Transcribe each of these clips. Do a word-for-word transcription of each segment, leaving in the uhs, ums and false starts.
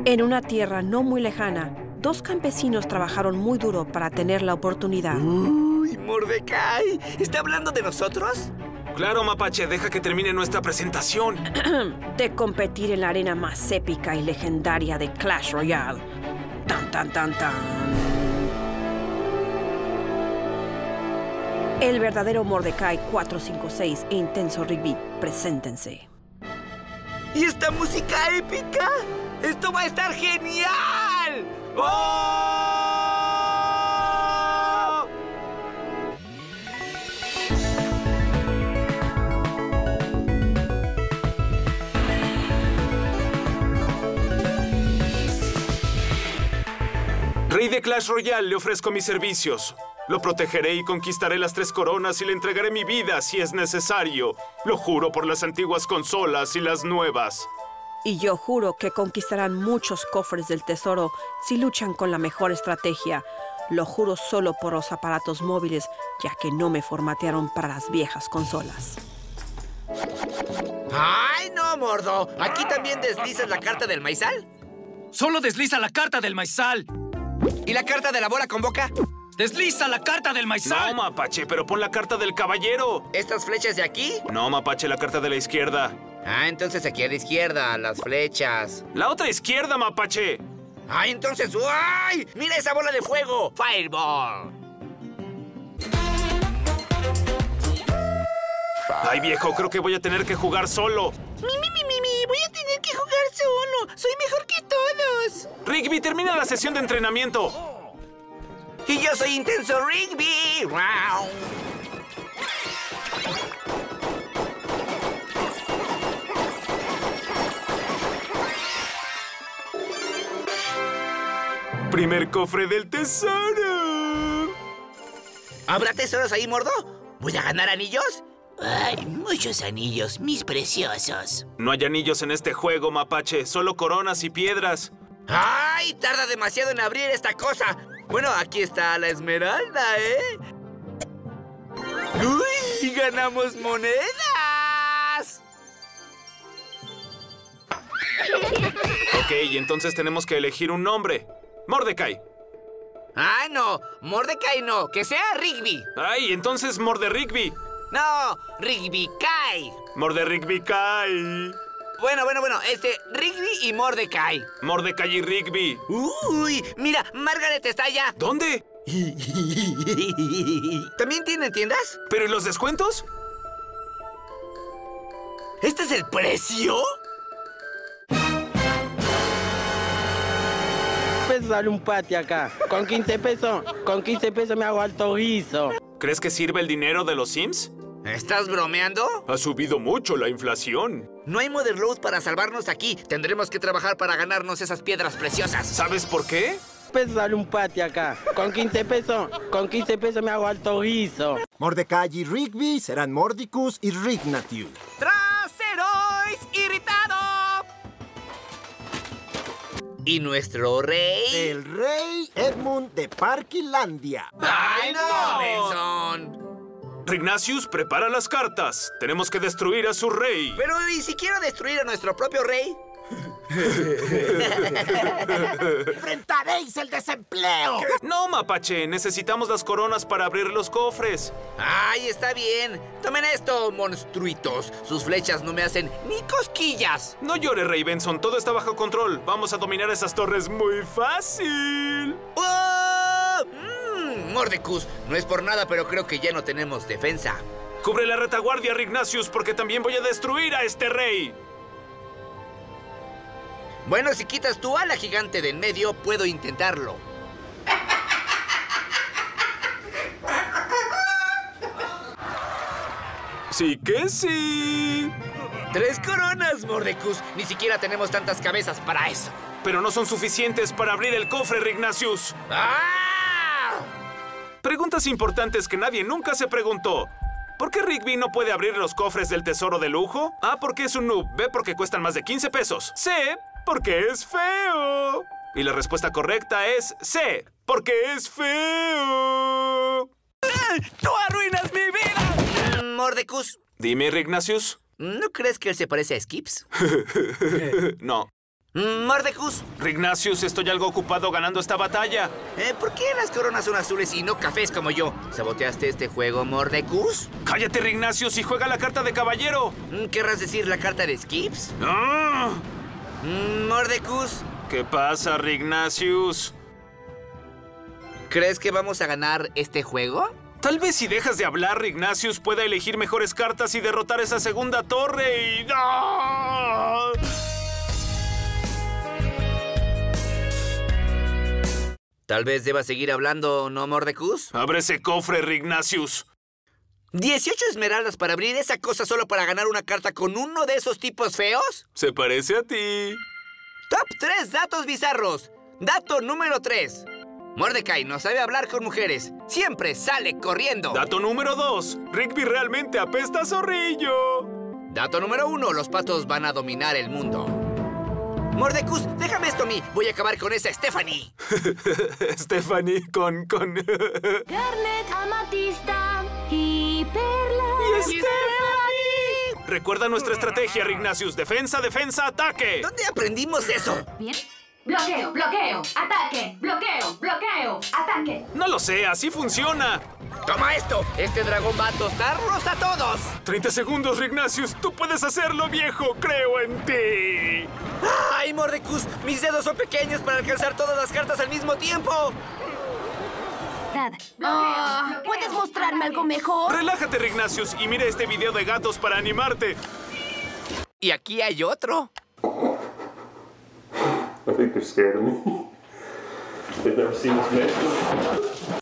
En una tierra no muy lejana, dos campesinos trabajaron muy duro para tener la oportunidad. Uy, Mordecai, ¿está hablando de nosotros? Claro, Mapache, deja que termine nuestra presentación. De competir en la arena más épica y legendaria de Clash Royale. Tan, tan, tan, tan. El verdadero Mordecai cuatro cinco seis e Intenso Rigby, preséntense. ¿Y esta música épica? ¡Esto va a estar genial! ¡Oh! Rey de Clash Royale, le ofrezco mis servicios. Lo protegeré y conquistaré las tres coronas y le entregaré mi vida si es necesario. Lo juro por las antiguas consolas y las nuevas. Y yo juro que conquistarán muchos cofres del tesoro si luchan con la mejor estrategia. Lo juro solo por los aparatos móviles, ya que no me formatearon para las viejas consolas. ¡Ay, no, Mordo! ¿Aquí también deslizas la carta del maizal? ¡Solo desliza la carta del maizal! ¿Y la carta de la bola con boca? ¡Desliza la carta del maizal! No, Mapache, pero pon la carta del caballero. ¿Estas flechas de aquí? No, Mapache, la carta de la izquierda. Ah, entonces aquí a la izquierda, las flechas. ¡La otra izquierda, Mapache! ¡Ay, entonces! ¡Ay! ¡Mira esa bola de fuego! ¡Fireball! Ay, viejo, creo que voy a tener que jugar solo. ¡Mi, mi, mi, mi, mi! ¡Voy a tener que jugar solo! ¡Soy mejor que todos! Rigby, termina la sesión de entrenamiento. ¡Y yo soy Intenso Rigby! ¡Wow! Primer cofre del tesoro. ¿Habrá tesoros ahí, Mordo? ¿Voy a ganar anillos? ¡Ay, muchos anillos, mis preciosos! No hay anillos en este juego, Mapache. Solo coronas y piedras. ¡Ay! Tarda demasiado en abrir esta cosa. Bueno, aquí está la esmeralda, ¿eh? ¡Uy! ¡Ganamos monedas! Ok, y entonces tenemos que elegir un nombre. Mordecai. ¡Ah, no! Mordecai no, que sea Rigby. Ay, entonces Morde Rigby. No, Rigby Kai. Morde Rigby Kai. Bueno, bueno, bueno, este, Rigby y Mordecai. Mordecai y Rigby. Uy, mira, Margaret está allá. ¿Dónde? ¿También tienen tiendas? ¿Pero y los descuentos? ¿Este es el precio? Pesos sale un patio acá. Con quince pesos, con quince pesos me hago alto guiso. ¿Crees que sirve el dinero de los Sims? ¿Estás bromeando? Ha subido mucho la inflación. No hay Motherload para salvarnos aquí. Tendremos que trabajar para ganarnos esas piedras preciosas. ¿Sabes por qué? Pesos sale un patio acá. Con quince pesos, con quince pesos me hago alto guiso. Mordecai y Rigby serán Mordicus y Rignatius. ¡Traserois irritado! ¿Y nuestro rey? El rey Edmund de Parquilandia. ¡Ay, no! Benson. Rignacius, prepara las cartas. Tenemos que destruir a su rey. Pero, ¿y si quiero destruir a nuestro propio rey? ¡Enfrentaréis el desempleo! No, Mapache. Necesitamos las coronas para abrir los cofres. ¡Ay, está bien! Tomen esto, monstruitos. Sus flechas no me hacen ni cosquillas. No llores, Rey Benson. Todo está bajo control. Vamos a dominar esas torres muy fácil. ¡Oh! Mm, Mordecus, no es por nada, pero creo que ya no tenemos defensa. Cubre la retaguardia, Rignacius, porque también voy a destruir a este rey. Bueno, si quitas tu ala gigante de en medio, puedo intentarlo. Sí que sí. ¡Tres coronas, Mordecus! Ni siquiera tenemos tantas cabezas para eso. Pero no son suficientes para abrir el cofre, Rignacius. ¡Ah! Preguntas importantes que nadie nunca se preguntó. ¿Por qué Rigby no puede abrir los cofres del tesoro de lujo? A, porque es un noob. B, porque cuestan más de quince pesos. C, porque es feo. Y la respuesta correcta es C, porque es feo. ¡Tú arruinas mi vida! Mordecus, Dime, Rignacius. ¿no crees que él se parece a Skips? No. Mordecus. Rignacius, estoy algo ocupado ganando esta batalla. Eh, ¿Por qué las coronas son azules y no cafés como yo? ¿Saboteaste este juego, Mordecus? Cállate, Rignacius, y juega la carta de caballero. ¿Querrás decir la carta de Skips? ¡Ah! Mordecus. ¿Qué pasa, Rignacius? ¿Crees que vamos a ganar este juego? Tal vez si dejas de hablar, Rignacius pueda elegir mejores cartas y derrotar esa segunda torre y... ¡Ah! Tal vez deba seguir hablando, ¿no, Mordecus? Abre ese cofre, Rignacius. ¿dieciocho esmeraldas para abrir esa cosa solo para ganar una carta con uno de esos tipos feos? Se parece a ti. Top tres datos bizarros. Dato número tres. Mordecai no sabe hablar con mujeres. Siempre sale corriendo. Dato número dos. Rigby realmente apesta a zorrillo. Dato número uno. Los patos van a dominar el mundo. Mordecus, déjame esto a mí. Voy a acabar con esa Stephanie. Stephanie con... con... Garnet, amatista y perla. ¡Y Stephanie! Recuerda nuestra estrategia, Rignacius. Defensa, defensa, ataque. ¿Dónde aprendimos eso? Bien. Bloqueo, bloqueo, ataque, bloqueo, bloqueo, ataque. No lo sé, así funciona. ¡Toma esto! Este dragón va a tostarlos a todos. treinta segundos, Rignacius. Tú puedes hacerlo, viejo. Creo en ti. ¡Ay, Mordecus! Mis dedos son pequeños para alcanzar todas las cartas al mismo tiempo. Nada. Ah, ¿puedes mostrarme algo mejor? Relájate, Rignacius, y mira este video de gatos para animarte. Y aquí hay otro. I think they're scared of me. They've never seen this next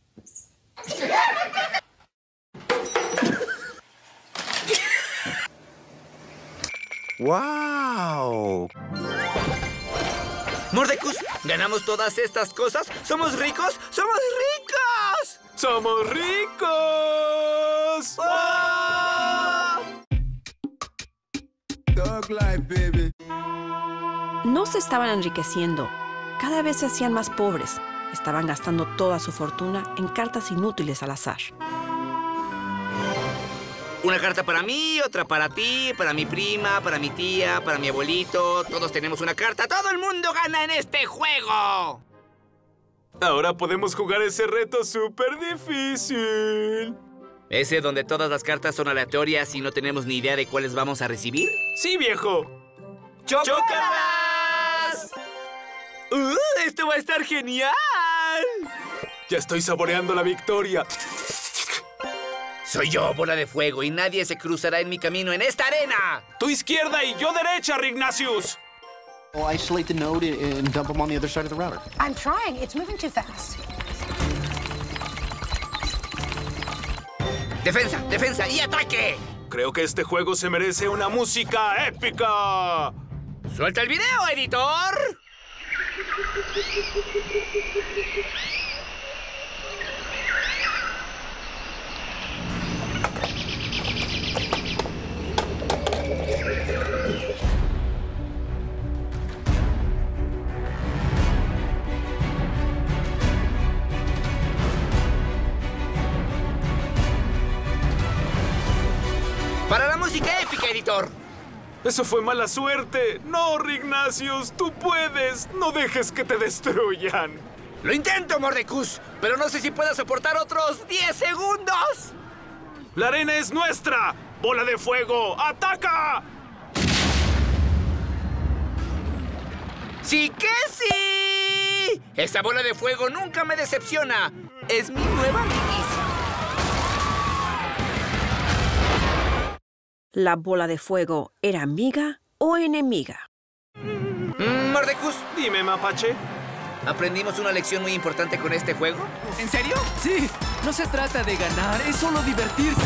¡Wow! Mordecus, ¿ganamos todas estas cosas? ¿Somos ricos? ¡Somos ricos! ¡Somos ricos! ¡Oh! Thug life, baby. No se estaban enriqueciendo. Cada vez se hacían más pobres. Estaban gastando toda su fortuna en cartas inútiles al azar. Una carta para mí, otra para ti, para mi prima, para mi tía, para mi abuelito. Todos tenemos una carta. ¡Todo el mundo gana en este juego! Ahora podemos jugar ese reto súper difícil. ¿Ese donde todas las cartas son aleatorias y no tenemos ni idea de cuáles vamos a recibir? Sí, viejo. ¡Chócalas! ¡Uh! ¡Esto va a estar genial! Ya estoy saboreando la victoria. Soy yo, bola de fuego, y nadie se cruzará en mi camino en esta arena. Tu izquierda y yo derecha, Rignacius. I'll isolate the node and dump them on the other side of the router. I'm trying. It's moving too fast. Defensa, defensa y ataque. Creo que este juego se merece una música épica. ¡Suelta el video, editor! Para la música épica, editor. Eso fue mala suerte. No, Rignacius, tú puedes. No dejes que te destruyan. Lo intento, Mordecus, pero no sé si pueda soportar otros diez segundos. La arena es nuestra. ¡Bola de fuego! ¡Ataca! ¡Sí que sí! Esa bola de fuego nunca me decepciona. Es mi nueva milicia. ¿La bola de fuego era amiga o enemiga? Mordecus, dime, Mapache. ¿Aprendimos una lección muy importante con este juego? ¿En serio? Sí, no se trata de ganar, es solo divertirse.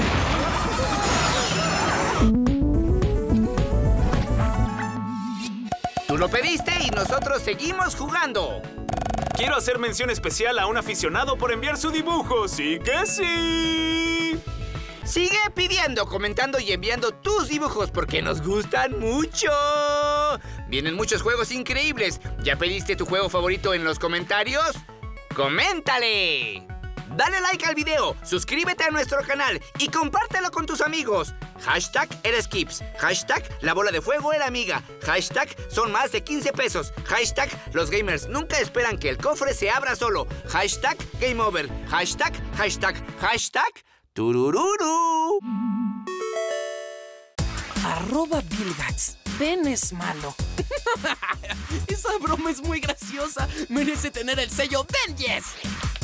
Tú lo pediste y nosotros seguimos jugando. Quiero hacer mención especial a un aficionado por enviar su dibujo. ¡Sí que sí! Sigue pidiendo, comentando y enviando tus dibujos porque nos gustan mucho. Vienen muchos juegos increíbles. ¿Ya pediste tu juego favorito en los comentarios? ¡Coméntale! Dale like al video, suscríbete a nuestro canal y compártelo con tus amigos. Hashtag Ereskips. Hashtag La Bola de Fuego era amiga. Hashtag Son más de quince pesos. Hashtag Los gamers nunca esperan que el cofre se abra solo. Hashtag Game Over. Hashtag, hashtag, hashtag Turururu. Arroba Bill Gates. Ben es malo. Esa broma es muy graciosa. Merece tener el sello Ben Yes.